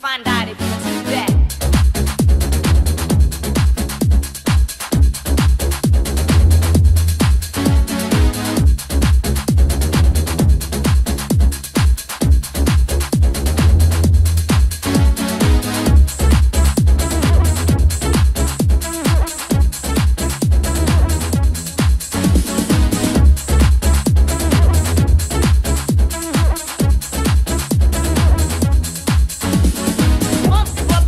find out if you do that. Once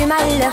malheur.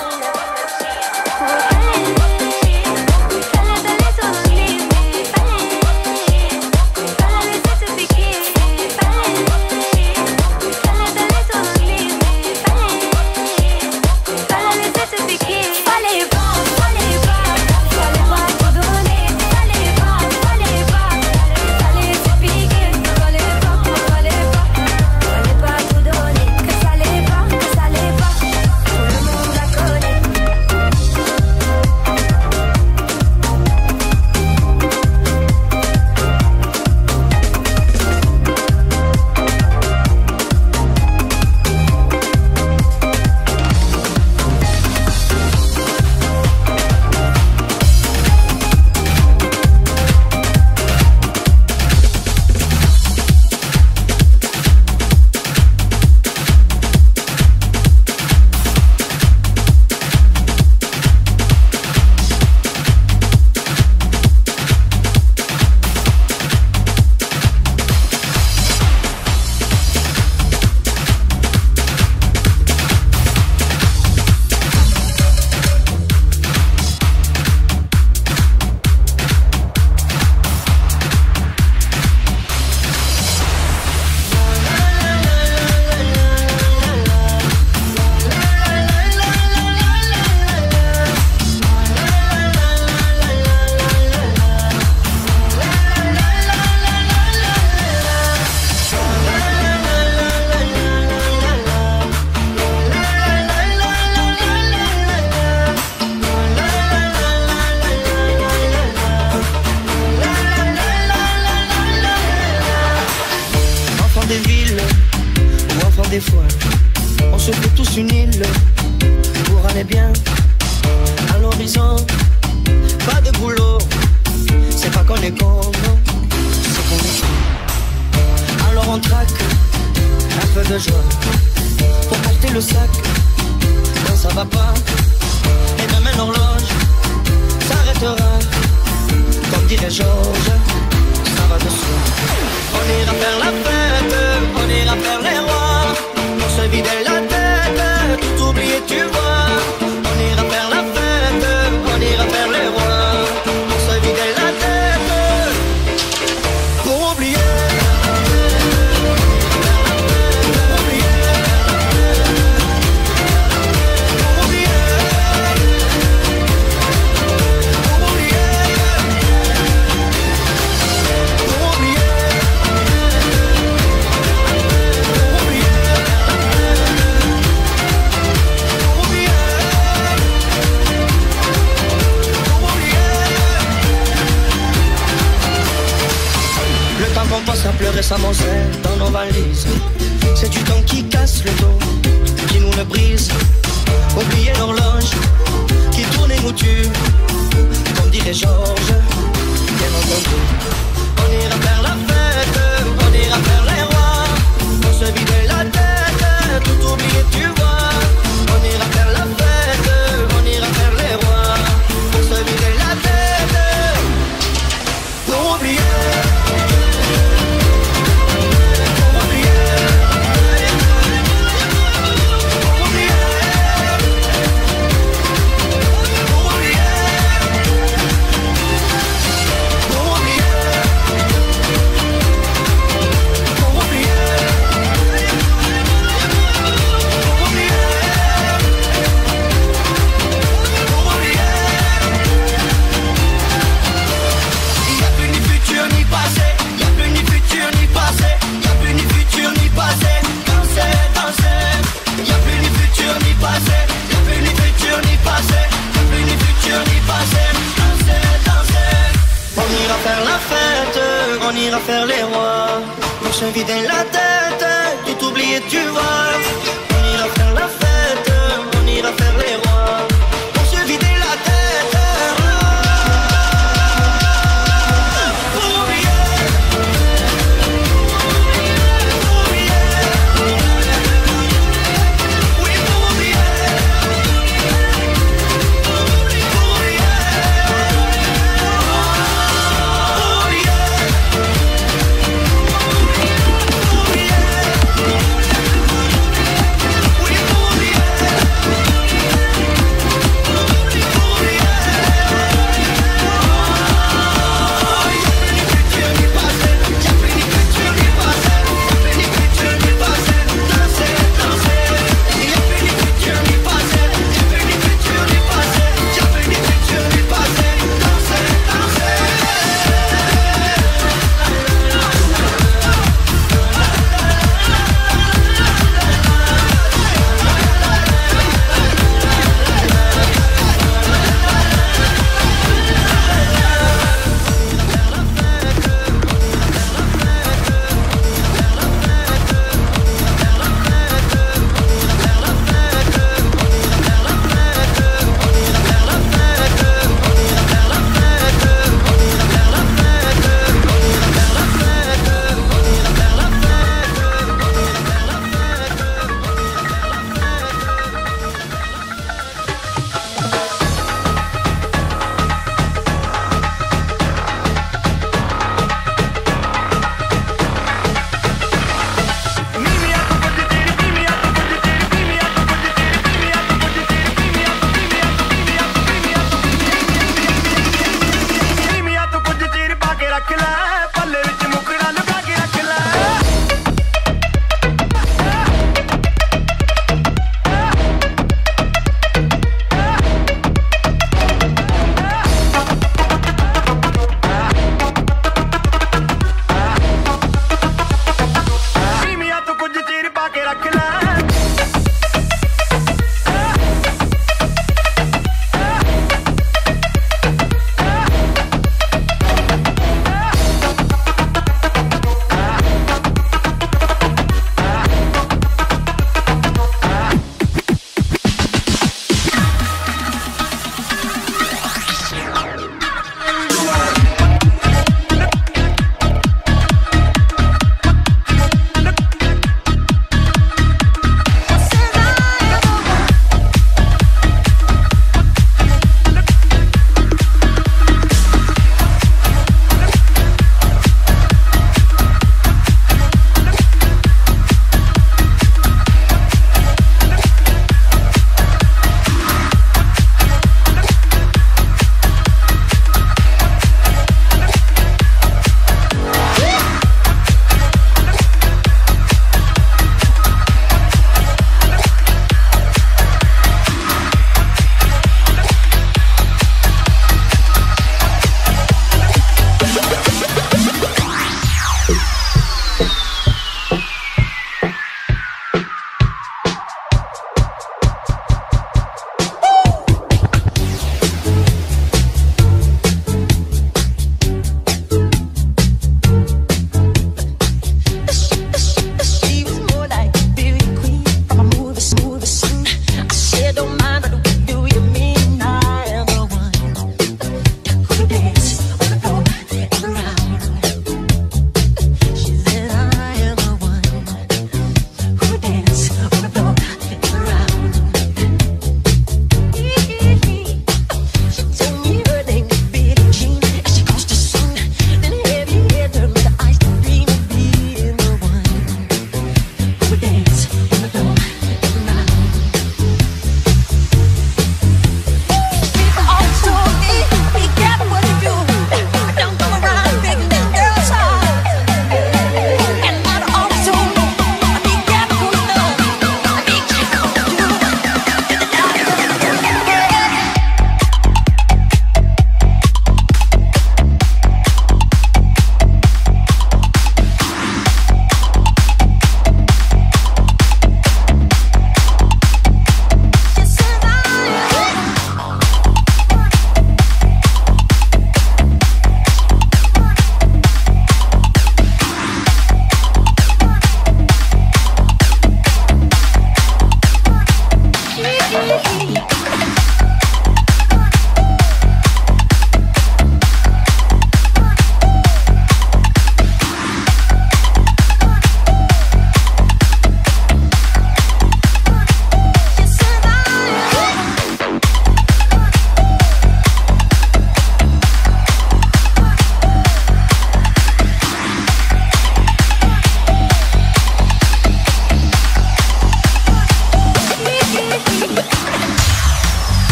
Des fois, on se fait tous une île pour aller bien à l'horizon. Pas de boulot, c'est pas qu'on est con, c'est qu'on est con. Alors on traque un peu de joie pour porter le sac quand ça va pas. Et demain l'horloge s'arrêtera, comme dirait Georges, ça va de soi. On ira faire la fête, on ira faire les rois, pour se vider la tête, tout oublier tu vois. On ira faire la fête, on ira faire les rois, pour se vider la tête, pour oublier. On passe à pleurer sa monselle dans nos valises. C'est du temps qui casse le dos, qui nous le brise. Oublier l'horloge qui tourne et nous tue, comme dirait Georges, bien entendu. On ira faire la fête, on ira faire les rois, pour se vider la tête, tout oublier tu vois. On ira faire la fête, on ira faire les rois, pour se vider la tête, pour oublier. On ira faire les rois, pour se vider la tête, tout oublier tu vois. On ira faire la fête, on ira faire les rois, pour se vider la tête, pour oublier. Oui, pour oublier.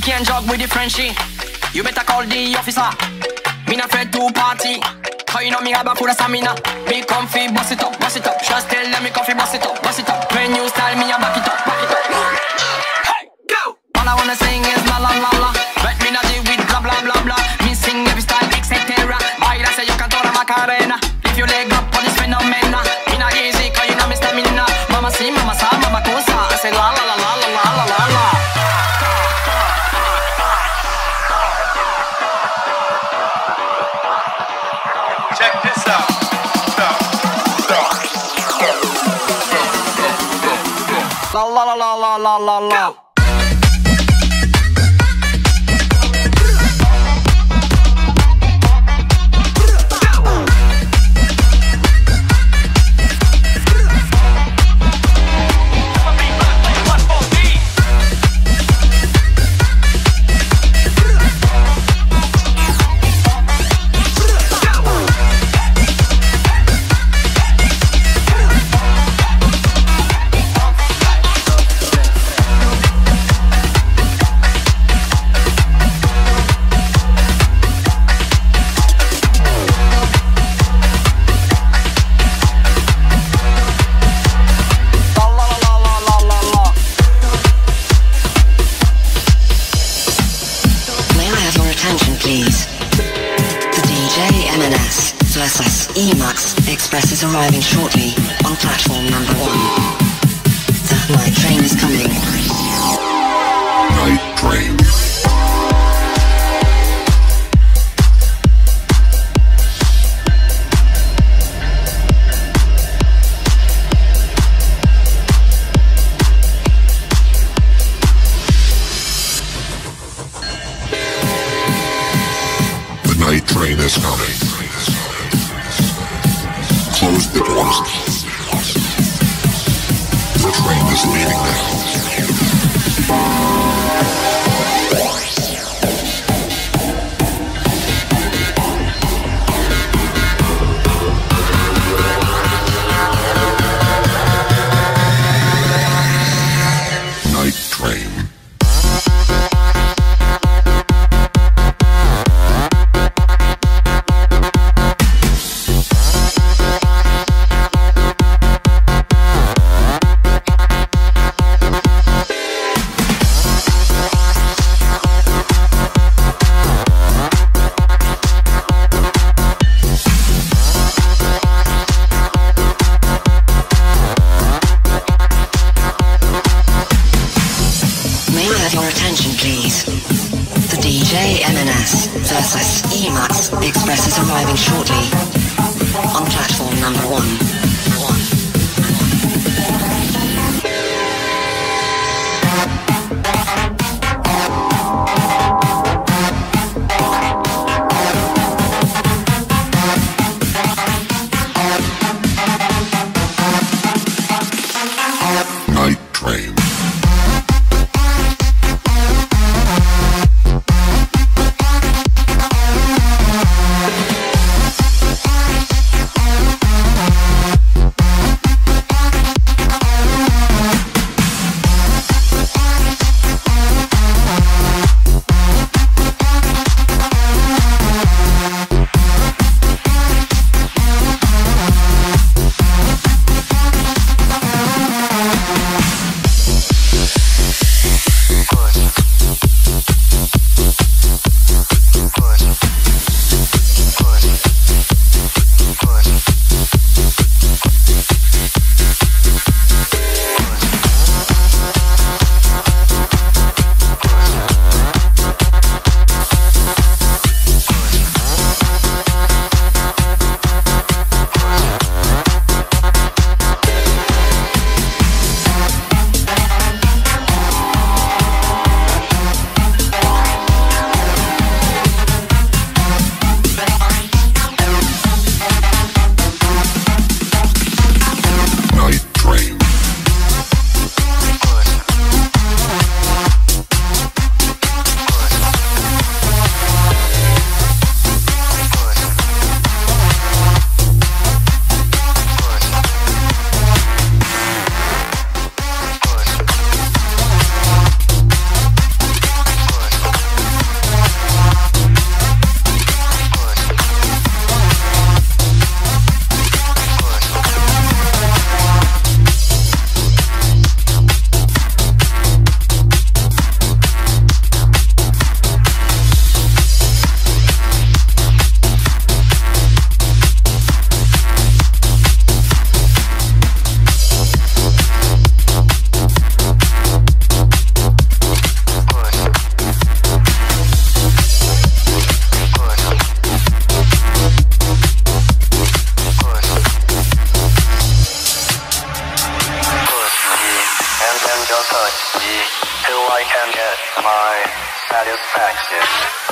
can't jog with the Frenchie. You better call the officer. Me not afraid to party. How you know me have a full of stamina? Me comfy, bust it up, bust it up. Just tell them me comfy, bust it up, bust it up. When you style me, I back it up, back it up. Hey, go! All I wanna sing is la la la la. But me not deal with blah blah blah blah. Me sing every style, etc. Baila say you can toda Macarena. Lift your leg up on this phenomena. Me not easy, cause you know me stamina. Mama si, mama sa, mama cosa. I say la la la la la la la la la. Check this out. La la la la la la la. Emax Express is arriving shortly on platform number 1. The night train is coming. Night train. The night train is coming. Close the doors. The train is leaving now. Night train. Versus Emax Express is arriving shortly on platform number 1. just touch me till I can get my satisfaction.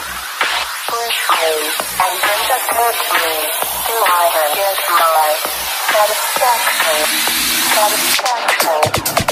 Push me and then just hurt me till I can get my satisfaction. Satisfaction.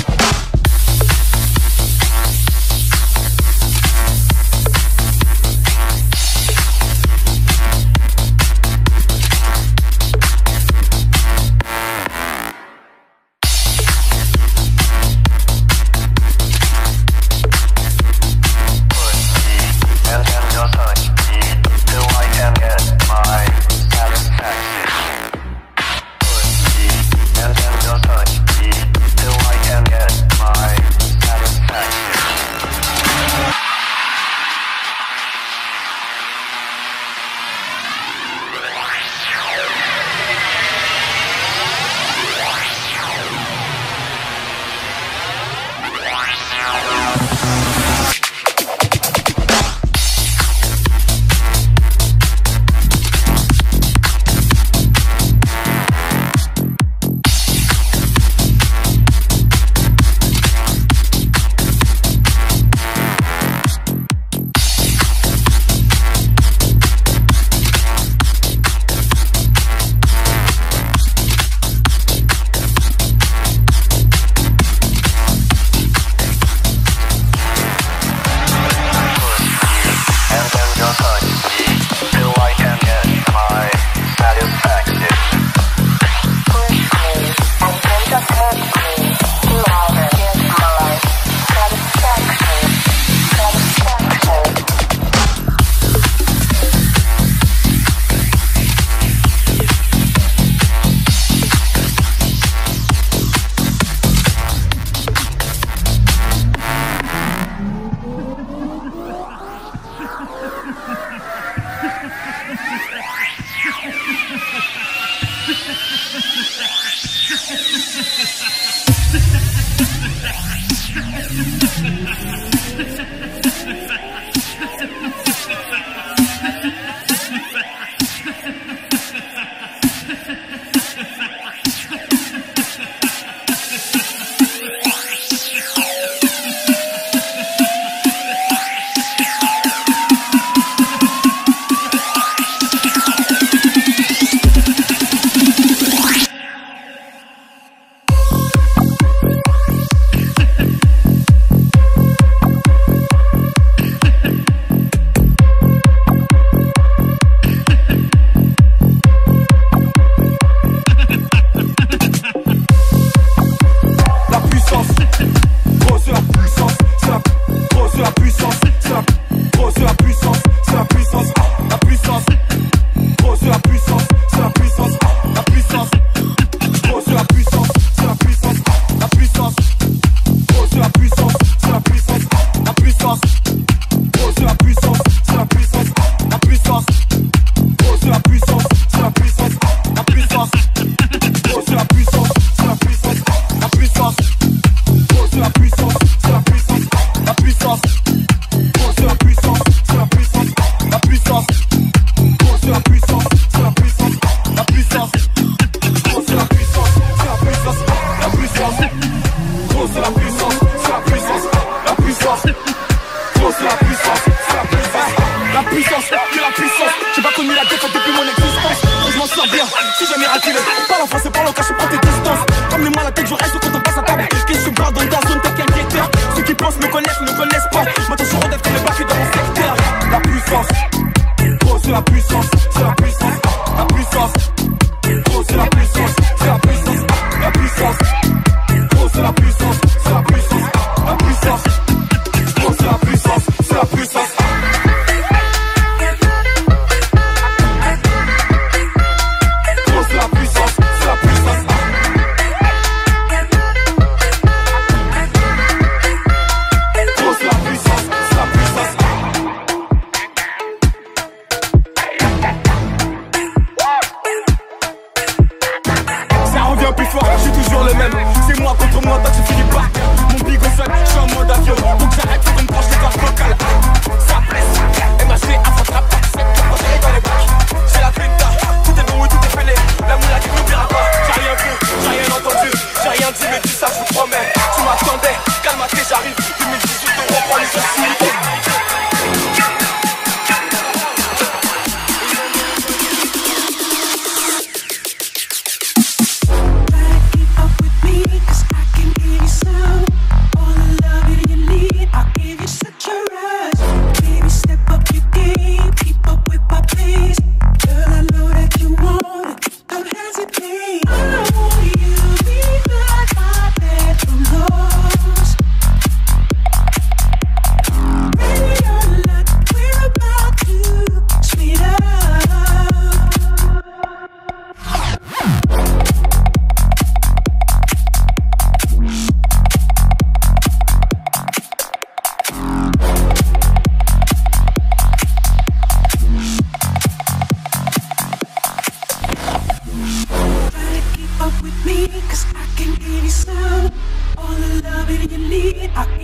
J'ai rien dit mais dis ça je vous promets. Tu m'attendais, calme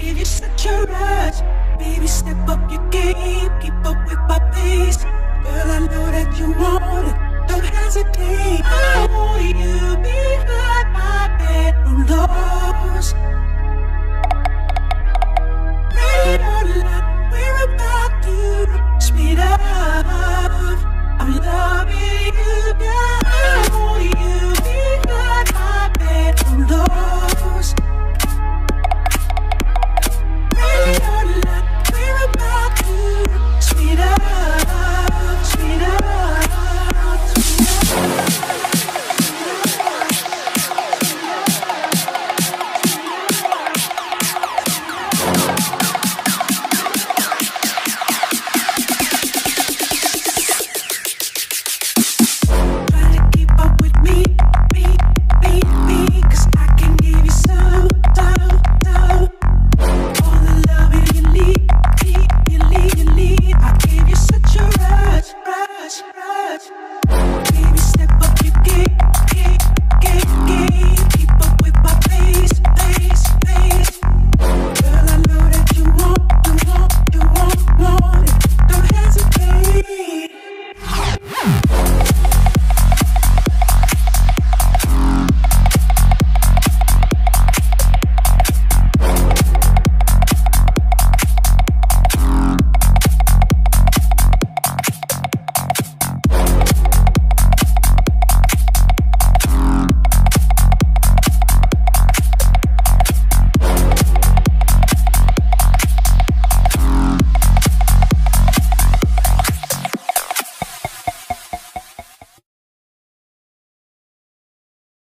give you such a rush. Baby, step up your game, keep up with my pace. Girl, I know that you want